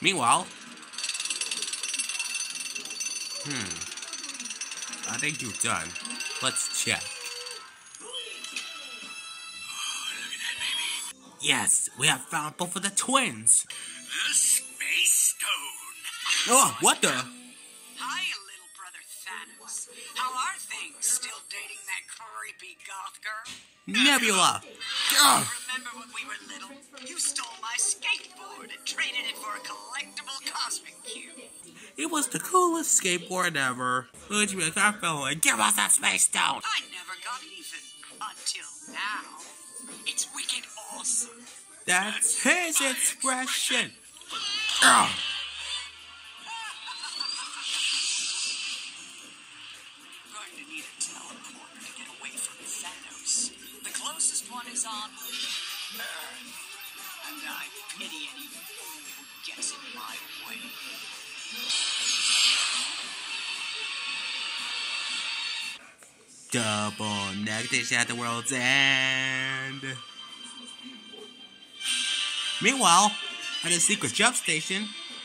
Meanwhile, I think you're done. Let's check. Yes, we have found both of the twins. The Space Stone. Oh, what the? Hi, little brother Thanos. How are things? Still dating that creepy goth girl? Nebula. Ugh. Remember when we were little? You stole my skateboard and traded it for a collectible cosmic cube. It was the coolest skateboard ever. Which means I fell and give us that Space Stone. I never got even. Until now. It's wicked awesome. That's his expression. Ugh. Going to need a teleporter to get away from Thanos. The closest one is on Earth. And I pity any fool who gets in my way. Double negation at the world's end. Meanwhile, at a secret jump station,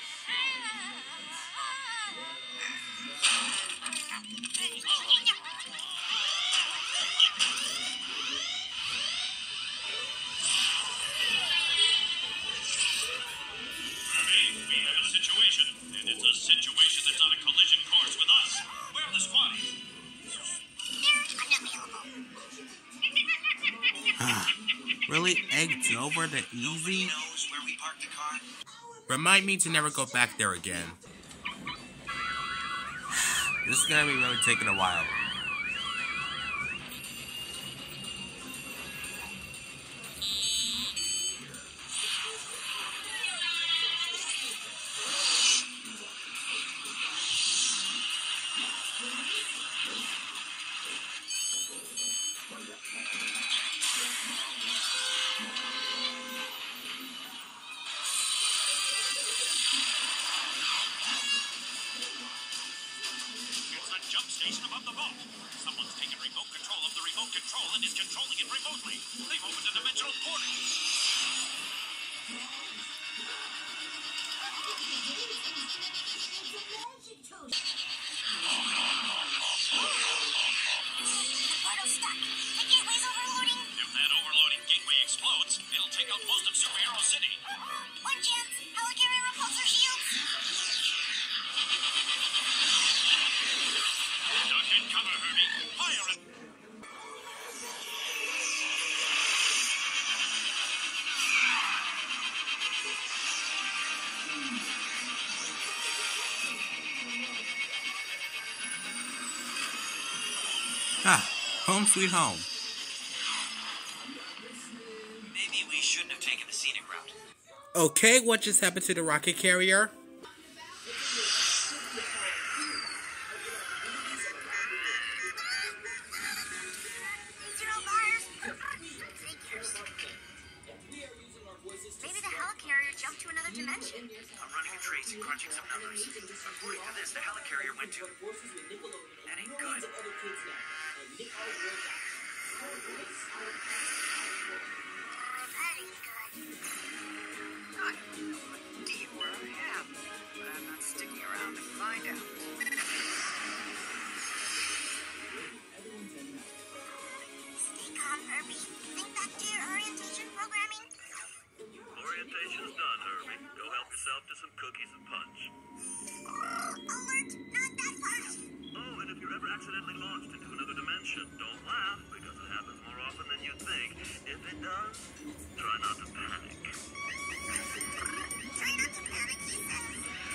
We have a situation, and it's a situation that's on a collision course with us. Where are the squatties? really egged over the easy. Knows where we parked the car? Remind me to never go back there again. This is gonna be really taking a while. Jump station above the vault. Someone's taken remote control of the remote control and is controlling it remotely. They've opened a dimensional portal. The portal's stuck. The gateway's overloading. If that overloading gateway explodes, it'll take out most of Superhero City. One chance. Helicarrier repulsor shields. Duck and cover, Herbie. Fire it! Ah, home sweet home. Maybe we shouldn't have taken the scenic route. Okay, what just happened to the rocket carrier? Zero bars. Figures. Maybe the helicarrier jumped to another dimension. I'm running a trace and crunching some numbers. According to this, the helicarrier went to... That ain't good. Very good. I have no idea where I am, but I'm not sticking around to find out. Stay calm, Herbie. Think back to your orientation programming. Orientation's done, Herbie. Go help yourself to some cookies and punch. Alert! Not that fast! Oh, and if you're ever accidentally launched into another dimension, don't laugh, because it happens more often than you think. If it does, try not to panic. Try not to panic, he says.